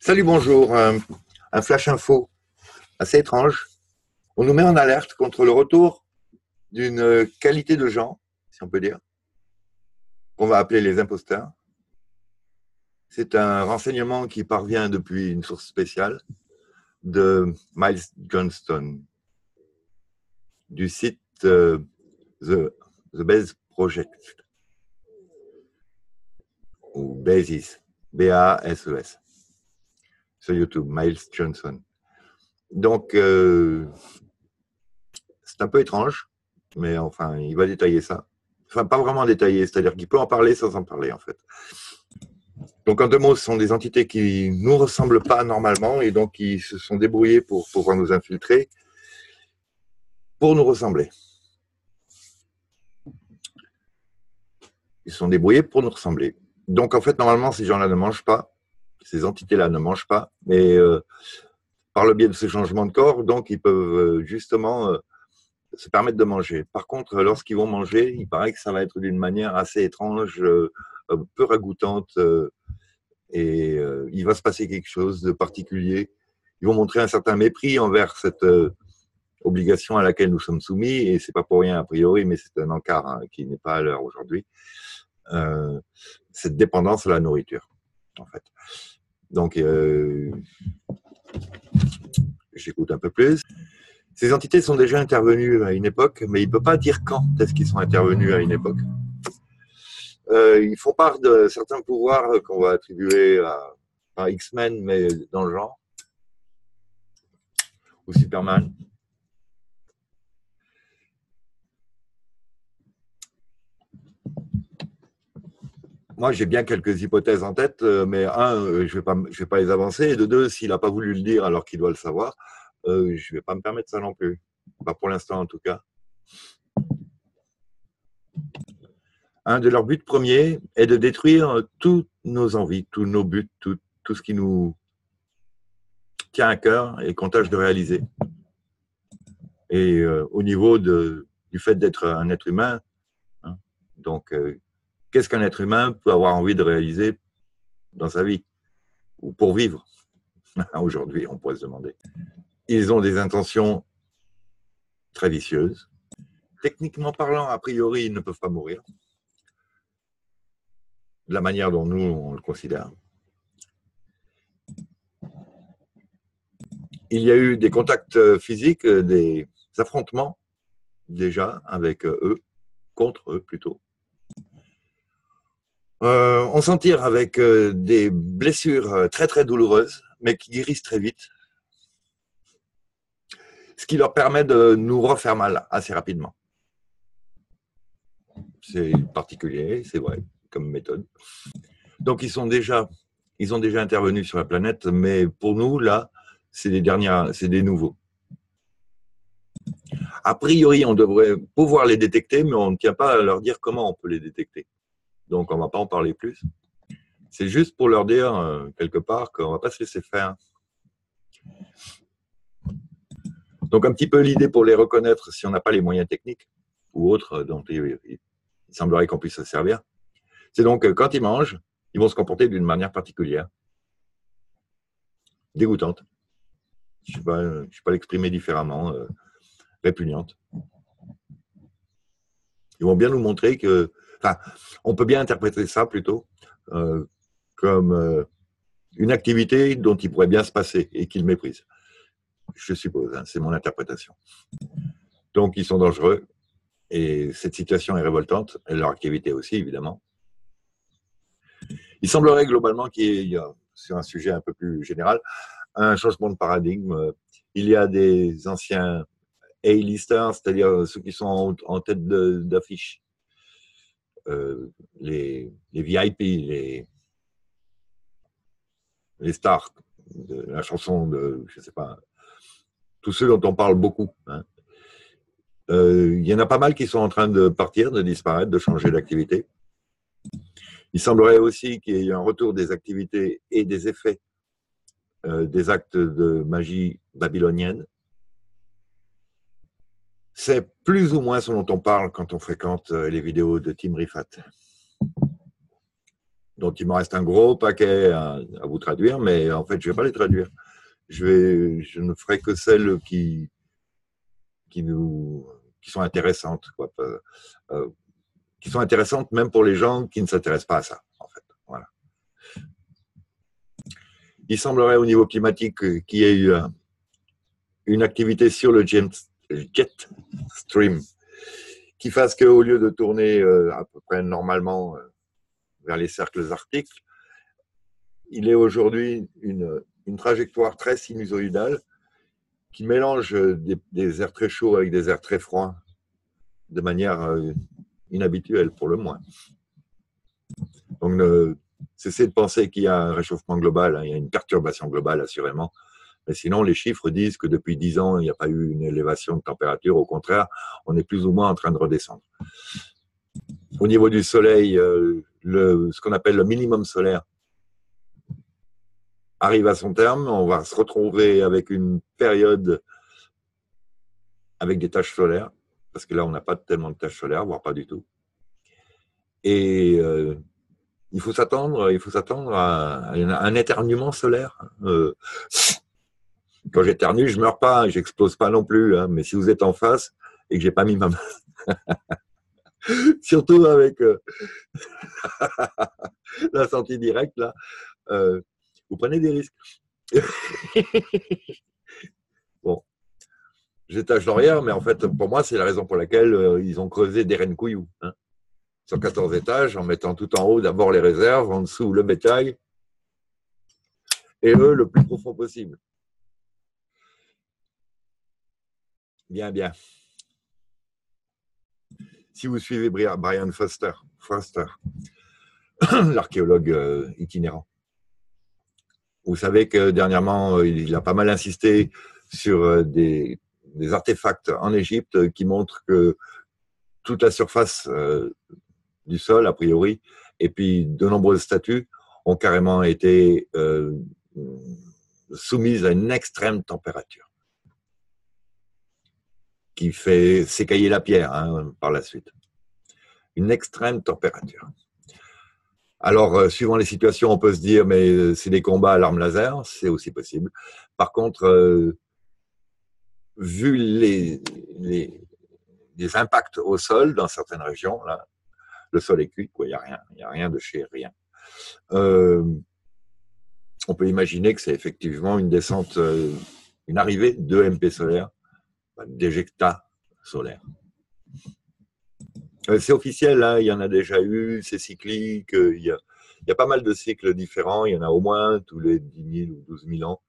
Salut, bonjour. Un flash info assez étrange. On nous met en alerte contre le retour d'une qualité de gens, si on peut dire, qu'on va appeler les imposteurs. C'est un renseignement qui parvient depuis une source spéciale de Miles Johnston, du site The Base Project, ou Basis, B-A-S-E-S, sur YouTube, Miles Johnston. Donc, c'est un peu étrange, mais enfin, il va détailler ça. Enfin, pas vraiment détailler, c'est-à-dire qu'il peut en parler sans en parler, en fait. Donc, en deux mots, ce sont des entités qui ne nous ressemblent pas normalement et donc qui se sont débrouillées pour pouvoir nous infiltrer, pour nous ressembler. Ils se sont débrouillés pour nous ressembler. Donc, en fait, normalement, ces gens-là ne mangent pas, ces entités-là ne mangent pas, mais par le biais de ce changement de corps, donc, ils peuvent justement se permettre de manger. Par contre, lorsqu'ils vont manger, il paraît que ça va être d'une manière assez étrange, peu ragoûtante, et il va se passer quelque chose de particulier. Ils vont montrer un certain mépris envers cette obligation à laquelle nous sommes soumis, et c'est pas pour rien a priori, mais c'est un encart qui n'est pas à l'heure aujourd'hui. Cette dépendance à la nourriture, en fait. Donc, j'écoute un peu plus. Ces entités sont déjà intervenues à une époque, mais il ne peut pas dire quand est-ce qu'ils sont intervenus à une époque. Ils font part de certains pouvoirs qu'on va attribuer à X-Men, mais dans le genre, ou Superman. Moi, j'ai bien quelques hypothèses en tête, mais je vais pas les avancer, et de deux, s'il n'a pas voulu le dire alors qu'il doit le savoir, je ne vais pas me permettre ça non plus. Pas pour l'instant, en tout cas. Un de leurs buts premiers est de détruire toutes nos envies, tous nos buts, tout ce qui nous tient à cœur et qu'on tâche de réaliser. Et au niveau du fait d'être un être humain, hein, donc qu'est-ce qu'un être humain peut avoir envie de réaliser dans sa vie ou pour vivre? Aujourd'hui, on pourrait se demander. Ils ont des intentions très vicieuses. Techniquement parlant, a priori, ils ne peuvent pas mourir. De la manière dont nous, on le considère. Il y a eu des contacts physiques, des affrontements déjà avec eux, contre eux plutôt. On s'en tire avec des blessures très très douloureuses, mais qui guérissent très vite, ce qui leur permet de nous refaire mal assez rapidement. C'est particulier, c'est vrai, comme méthode. Donc ils ont déjà intervenu sur la planète, mais pour nous, là, c'est des nouveaux. A priori, on devrait pouvoir les détecter, mais on ne tient pas à leur dire comment on peut les détecter. Donc on ne va pas en parler plus. C'est juste pour leur dire, quelque part, qu'on ne va pas se laisser faire. Donc un petit peu l'idée pour les reconnaître, si on n'a pas les moyens techniques ou autres dont il semblerait qu'on puisse se servir, c'est donc quand ils mangent, ils vont se comporter d'une manière particulière, dégoûtante. Je ne sais pas l'exprimer différemment, répugnante. Ils vont bien nous montrer que, enfin, on peut bien interpréter ça plutôt comme une activité dont il pourrait bien se passer et qu'ils méprisent. Je suppose, hein, c'est mon interprétation. Donc, ils sont dangereux et cette situation est révoltante, et leur activité aussi, évidemment. Il semblerait globalement qu'il y a, sur un sujet un peu plus général, un changement de paradigme. Il y a des anciens A-listers, c'est-à-dire ceux qui sont en tête d'affiche, les VIP, les stars de la chanson de, je ne sais pas, tous ceux dont on parle beaucoup. Hein. Il y en a pas mal qui sont en train de partir, de disparaître, de changer d'activité. Il semblerait aussi qu'il y ait un retour des activités et des effets des actes de magie babylonienne. C'est plus ou moins ce dont on parle quand on fréquente les vidéos de Tim Rifat. Donc, il me reste un gros paquet à vous traduire, mais en fait, je ne vais pas les traduire. Je ne ferai que celles qui sont intéressantes, quoi. Qui sont intéressantes même pour les gens qui ne s'intéressent pas à ça, en fait. Voilà. Il semblerait au niveau climatique qu'il y ait eu une activité sur le jet stream qui fasse qu'au lieu de tourner à peu près normalement vers les cercles arctiques, il est aujourd'hui une trajectoire très sinusoïdale qui mélange des airs très chauds avec des airs très froids de manière inhabituelle pour le moins. Donc, cessez de penser qu'il y a un réchauffement global, hein, il y a une perturbation globale assurément, mais sinon les chiffres disent que depuis 10 ans, il n'y a pas eu une élévation de température, au contraire, on est plus ou moins en train de redescendre. Au niveau du soleil, ce qu'on appelle le minimum solaire arrive à son terme, on va se retrouver avec une période avec des taches solaires, parce que là, on n'a pas tellement de taches solaires, voire pas du tout. Et il faut s'attendre à un éternuement solaire. Quand j'éternue, je meurs pas, j'explose pas non plus, hein, mais si vous êtes en face et que j'ai pas mis ma main, surtout avec la sortie directe, là, vous prenez des risques. Bon, j'étage Laurière, mais en fait, pour moi, c'est la raison pour laquelle ils ont creusé des rennes couillous. Hein. Sur 14 étages, en mettant tout en haut d'abord les réserves, en dessous le bétail, et eux le plus profond possible. Bien, bien. Si vous suivez Brian Foster, l'archéologue itinérant, vous savez que dernièrement, il a pas mal insisté sur des artefacts en Égypte qui montrent que toute la surface du sol, a priori, et puis de nombreuses statues ont carrément été soumises à une extrême température qui fait s'écailler la pierre hein, par la suite. Une extrême température. Alors, suivant les situations, on peut se dire, mais c'est des combats à l'arme laser, c'est aussi possible. Par contre, vu les impacts au sol dans certaines régions, là, le sol est cuit, quoi. Il n'y a rien de chez rien. On peut imaginer que c'est effectivement une descente, une arrivée de MP solaire, d'éjecta solaire. C'est officiel, hein, il y en a déjà eu, c'est cyclique, il y a pas mal de cycles différents, il y en a au moins tous les 10 000 ou 12 000 ans,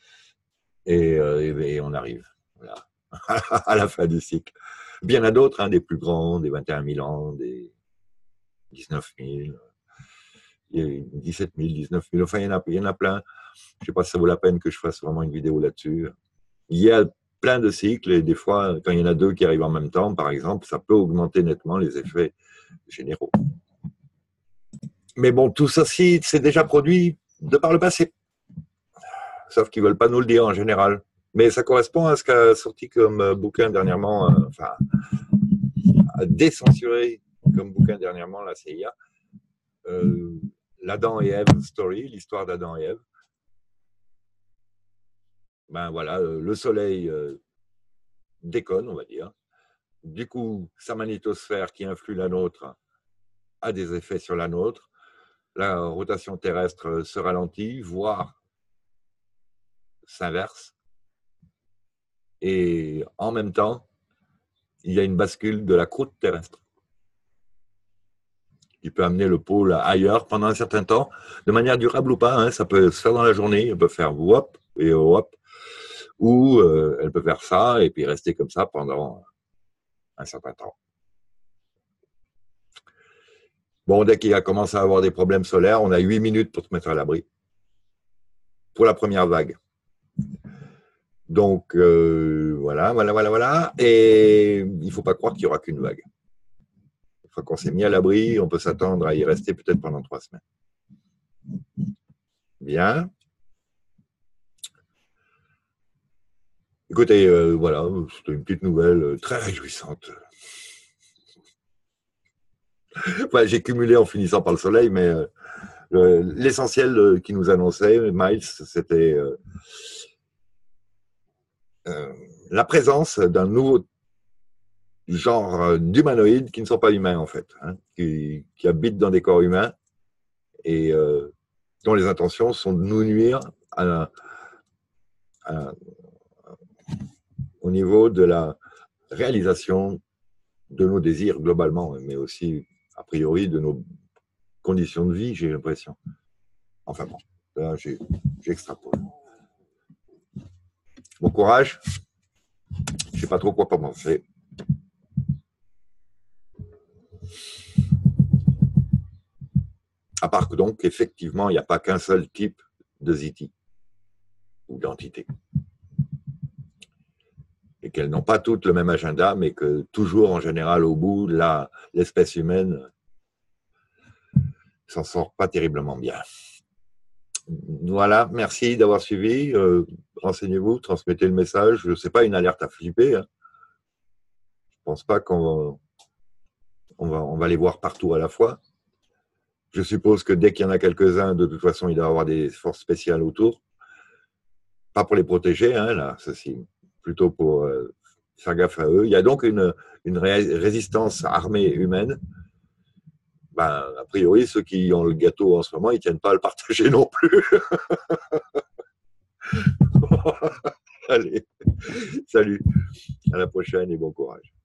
et on arrive voilà, à la fin du cycle. Puis il y en a d'autres, hein, des plus grands, des 21 000 ans, des 19 000, 17 000, 19 000, enfin il y en a plein. Je ne sais pas si ça vaut la peine que je fasse vraiment une vidéo là-dessus. Il y a plein de cycles et des fois, quand il y en a deux qui arrivent en même temps, par exemple, ça peut augmenter nettement les effets généraux. Mais bon, tout ceci, c'est déjà produit de par le passé. Sauf qu'ils ne veulent pas nous le dire en général. Mais ça correspond à ce qu'a sorti comme bouquin dernièrement, enfin, à décensurer comme bouquin dernièrement la CIA, l'Adam et Ève Story, l'histoire d'Adam et Ève. Ben voilà, le soleil déconne, on va dire. Du coup, sa magnétosphère qui influe la nôtre a des effets sur la nôtre. La rotation terrestre se ralentit, voire s'inverse. Et en même temps, il y a une bascule de la croûte terrestre qui peut amener le pôle ailleurs pendant un certain temps, de manière durable ou pas. Hein, ça peut se faire dans la journée, elle peut faire whoop et hop, ou elle peut faire ça et puis rester comme ça pendant un certain temps. Bon, dès qu'il a commencé à avoir des problèmes solaires, on a 8 minutes pour te mettre à l'abri. Pour la première vague. Donc, voilà. Et il ne faut pas croire qu'il n'y aura qu'une vague. Une fois qu'on s'est mis à l'abri, on peut s'attendre à y rester peut-être pendant 3 semaines. Bien. Écoutez, voilà, c'était une petite nouvelle très réjouissante. Enfin, j'ai cumulé en finissant par le soleil, mais L'essentiel qu'il nous annonçait, Miles, c'était la présence d'un nouveau genre d'humanoïdes qui ne sont pas humains, en fait, hein, qui habitent dans des corps humains et dont les intentions sont de nous nuire au niveau de la réalisation de nos désirs globalement, mais aussi, a priori, de nos conditions de vie, j'ai l'impression. Enfin bon, là, j'extrapole. Bon courage. Je ne sais pas trop quoi penser. À part que donc, effectivement, il n'y a pas qu'un seul type de Ziti ou d'entité. Et qu'elles n'ont pas toutes le même agenda, mais que toujours, en général, au bout, l'espèce humaine s'en sort pas terriblement bien. Voilà, merci d'avoir suivi. Renseignez-vous, transmettez le message. Ce n'est pas une alerte à flipper. Hein. Je ne pense pas qu'on va les voir partout à la fois. Je suppose que dès qu'il y en a quelques-uns, de toute façon, il doit y avoir des forces spéciales autour. Pas pour les protéger, hein, là, ceci, plutôt pour faire gaffe à eux. Il y a donc une résistance armée humaine. Ben, a priori, ceux qui ont le gâteau en ce moment, ils ne tiennent pas à le partager non plus. Allez, salut, à la prochaine et bon courage.